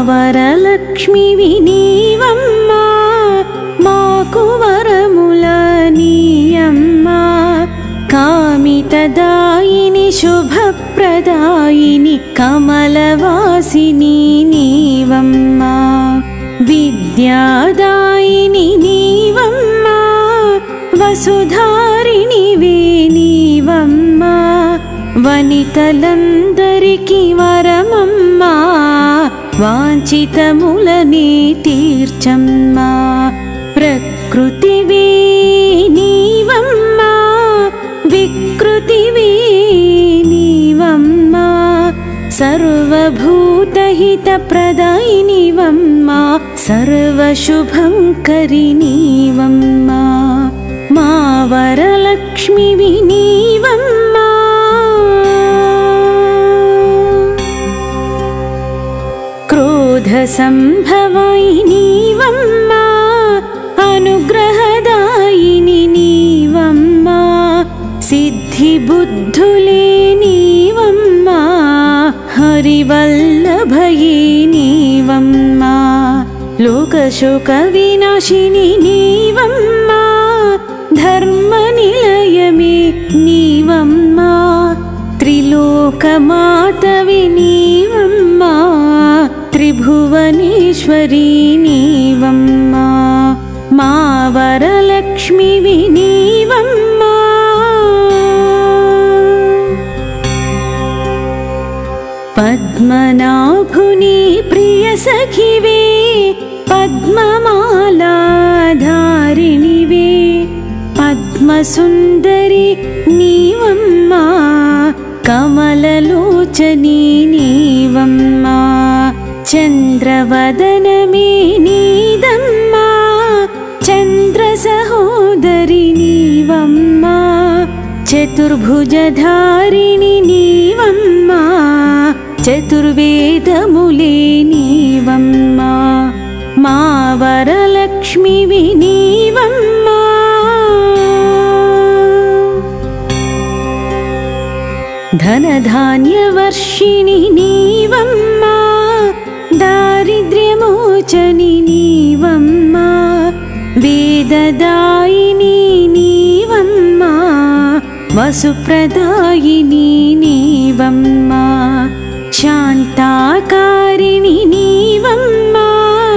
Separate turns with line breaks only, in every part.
వరలక్ష్మివి నీవమ్మా మాకు వరములనీయమ్మా కామితదాయిని శుభప్రదాయిని కమలవాసిని నీవమ్మా విద్యాదాయిని నీవమ్మా వసుధారిణివే నీవమ్మా వనితలందరికి వరమమ్మా వాంఛితములనే తీర్చమ్మా ప్రకృతివే నీవమ్మా వికృతివే నీవమ్మా సర్వభూతహితప్రదాయినివమ్మా సర్వశుభంకరి నీవమ్మా మా వరలక్ష్మివి నీవమ్మా క్రోధ సంభవాయి నీవమ్మా అనుగ్రహదాయిని నీవమ్మా సిద్ధి బుద్ధులే నీవమ్మా హరివల్లభయే నీవమ్మా లోకశోక వినాశిని నీవమ్మా ధర్మ నిలయమే నీవమ్మా త్రిలోకమాతవి నీవమ్మా త్రిభువనేశ్వరీ నీవమ్మా మా వరలక్ష్మివి నీవమ్మా పద్మనాభుని ప్రియ సఖివే పద్మమాలాధారిణివే పద్మసుందరి నీవమ్మా కమలలోచని నీవమ్మా చంద్రవదనమే నీదమ్మా చంద్ర సహోదరి నీవమ్మా చతుర్భుజధారిణి నీవమ్మా చతుర్వేదములే నీవమ్మా మా వరలక్ష్మివి నీవమ్మా ధనధాన్యవర్షిణి నీవమ్మా దారిద్ర్యమోచని నీవమ్మా వేదదాయిని నీవమ్మా వసుప్రదాయిని నీవమ్మా శాంతాకారిణి నీవమ్మా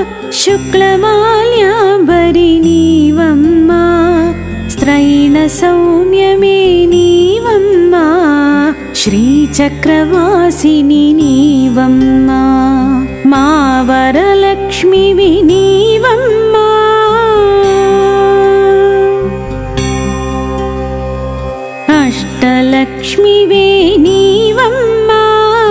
శుక్లమాల్యాంబరి నీవమ్మా స్త్రైణ సౌమ్యమే నీవమ్మా శ్రీచక్రవాసిని నీవమ్మా మా వరలక్ష్మివి నీవమ్మా అష్టలక్ష్మివే నీవమ్మా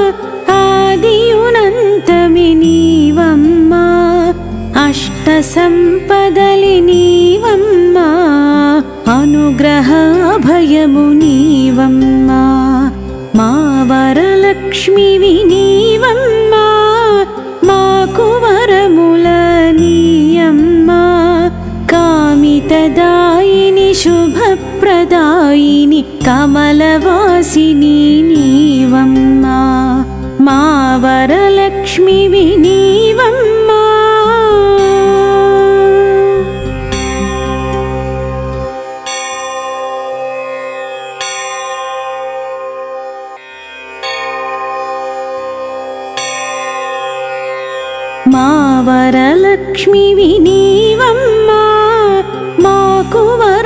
ఆదియునంతమి నీవమ్మా అష్ట సంపదలి నీవమ్మా అనుగ్రహ అభయము నీవమ్మా మా వరలక్ష్మివి నీవమ్మా మాకు వరములనీయమ్మా కామితదాయిని శుభప్రదాయిని కమలవాసిని నీవమ్మా మా వరలక్ష్మివి నీవమ్మా మా వరలక్ష్మివి నీవమ్మా మాకు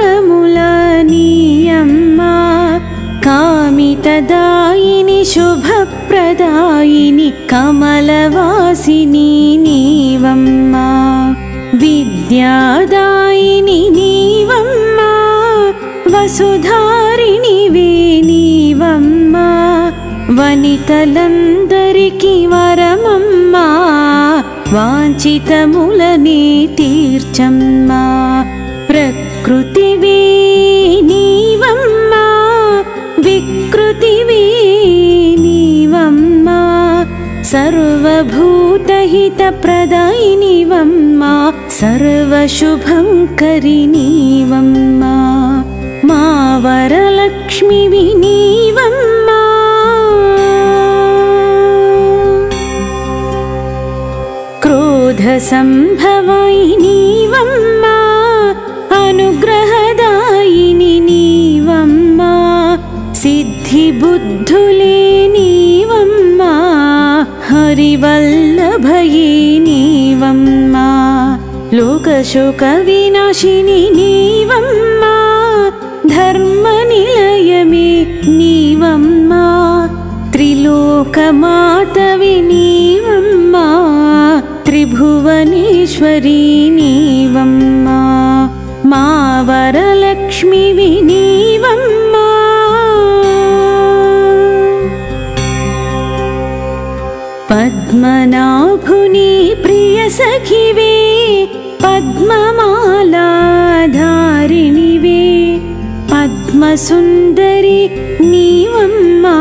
వరములనీయమ్మా కామితదాయిని శుభప్రదాయిని కమలవాసిని నీవమ్మా విద్యాదాయిని నీవమ్మా వసుధారిణివే నీవమ్మా వనితలందరికి వరమమ్మా వాంఛితములనే తీర్చమ్మా ప్రకృతివే నీవమ్మా వికృతివే నీవమ్మా సర్వభూతహితప్రదాయినివమ్మా సర్వశుభంకరి నీవమ్మా మా వరలక్ష్మివి నీవమ్మా సంభవాయి నీవమ్మా అనుగ్రహదాయిని నీవమ్మా సిద్ధి బుద్ధులే నీవమ్మా హరివల్లభయే నీవమ్మా లోకశోక వినాశిని నీవమ్మా ధర్మ నిలయమే నీవమ్మా త్రిలోకమాతవి నీవమ్మా త్రిభువనేశ్వరీ నీవమ్మా మా వరలక్ష్మివి నీవమ్మా పద్మనాభుని ప్రియ సఖివే పద్మమాలాధారిణివే పద్మసుందరి నీవమ్మా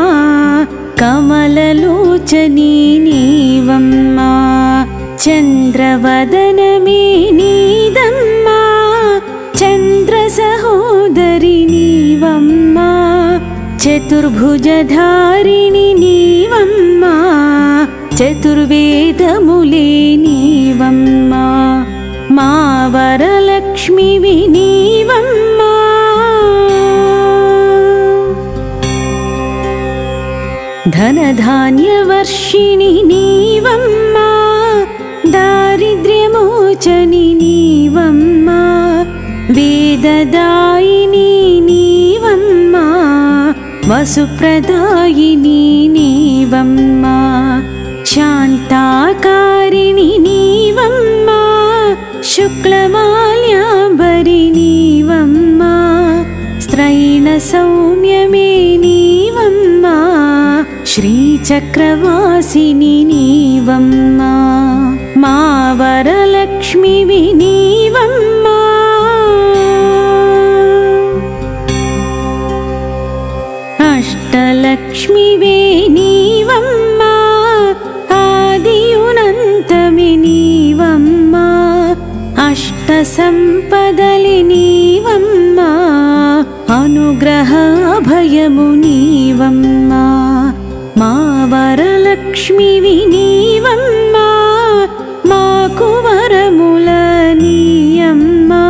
కమలలోచని నీవమ్మా చంద్రవదనమే నీదమ్మా చంద్ర సహోదరి నీవమ్మా చతుర్భుజధారిణి నీవమ్మా చతుర్వేదములే నీవమ్మా మా వరలక్ష్మివి నీవమ్మా ధనధాన్యవర్షిణి నీవమ్మా దారిద్ర్యమోచని నీవమ్మా వేదదాయిని నీవమ్మా వసుప్రదాయిని నీవమ్మా శాంతాకారిణి నీవమ్మా శుక్లమాల్యాంబరి నీవమ్మా స్త్రైణ సౌమ్యమే నీవమ్మా శ్రీచక్రవాసిని నీవమ్మా మా వరలక్ష్మివి నీవమ్మా అష్టలక్ష్మివే నీవమ్మా ఆదియునంతమి నీవమ్మా అష్ట సంపదలి నీవమ్మా అనుగ్రహ అభయము నీవమ్మా మా వరలక్ష్మివి నీవమ్మా మాకు వరముల నీయమ్మా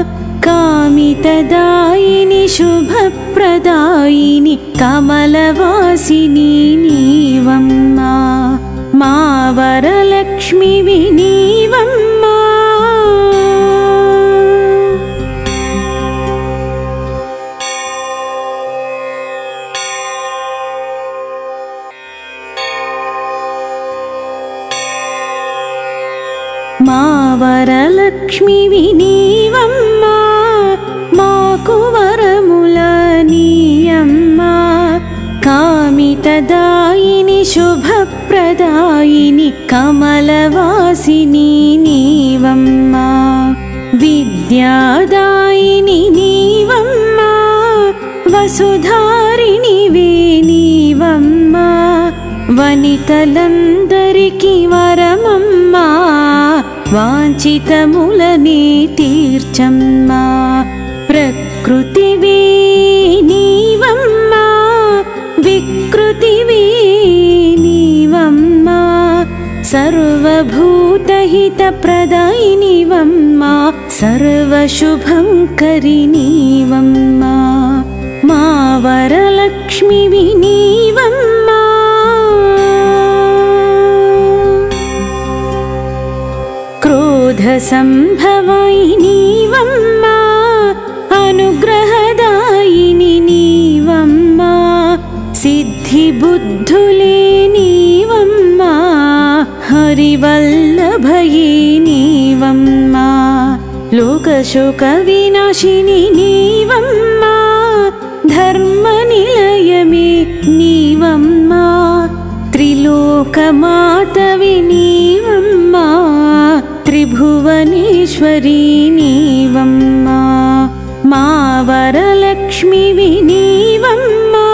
కామితదాయిని శుభప్రదాయిని కమలవాసిని నీవమ్మా మా వరలక్ష్మివి నీవమ్మా మా వరలక్ష్మివి నీవమ్మా మాకు వరముల నీయమ్మా కామితదాయిని శుభప్రదాయిని కమలవాసిని నీవమ్మా విద్యాదాయిని నీవమ్మా వసుధారిణివే నీవమ్మా వనితలందరికి వరమమ్మా వాంఛితములనే తీర్చమ్మా ప్రకృతివే నీవమ్మా వికృతివే నీవమ్మా సర్వభూతహితప్రదాయినివమ్మా సర్వశుభంకరి నీవమ్మా మా వరలక్ష్మివి నీవమ్మా క్రోధ సంభవాయి నీవమ్మా అనుగ్రహదాయిని నీవమ్మా సిద్ధి బుద్ధులే నీవమ్మా హరివల్లభయే నీవమ్మా లోకశోక వినాశిని నీవమ్మా ధర్మ నిలయమే నీవమ్మా త్రిలోకమాతవి నీవమ్మా త్రిభువనేశ్వరీ నీవమ్మా మా వరలక్ష్మివి నీవమ్మా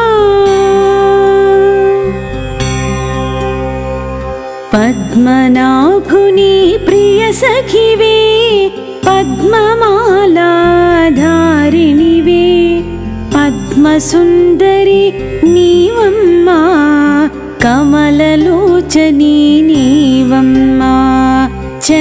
పద్మనాభుని ప్రియ సఖివే పద్మమాలాధారిణివే పద్మసుందరి నీవమ్మా కమలలోచని నీవమ్మా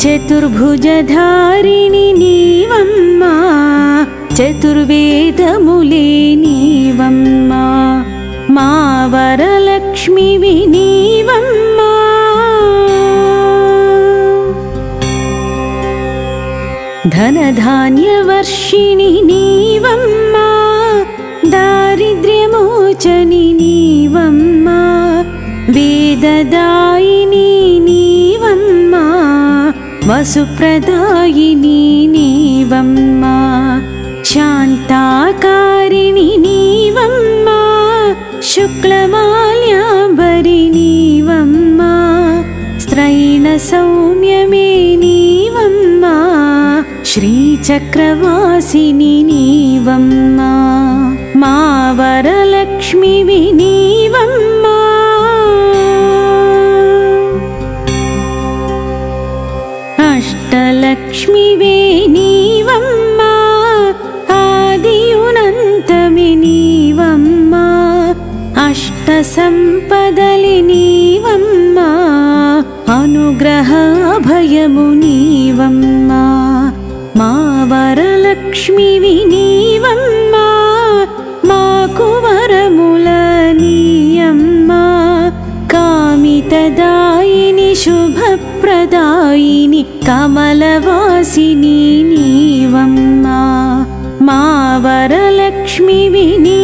చతుర్భుజధారిణి నీవమ్మా చతుర్వేదములే నీవమ్మా మా వరలక్ష్మివి నీవమ్మా ధనధాన్యవర్షిణి నీవమ్మా దారిద్ర్యమోచని నీవమ్మా వేదదాయిని నీవమ్మా వసుప్రదాయిని నీవమ్మా శాంతాకారిణి నీవమ్మా శుక్లమాల్యాంబరి నీవమ్మా స్త్రైణ సౌమ్యమే నీవమ్మా శ్రీచక్రవాసిని నీవమ్మా మా వరలక్ష్మివి నీవమ్మా అష్టలక్ష్మివే నీవమ్మా ఆదియునంతమి నీవమ్మా అష్ట సంపదలి నీవమ్మా అనుగ్రహ భయము నీవమ్మా మా వరలక్ష్మివి నీవమ్మా మాకు వరముల నీయమ్మా కామితదాయిని శుభప్రదాయిని కమలవాసిని నీవమ్మా మా వరలక్ష్మివి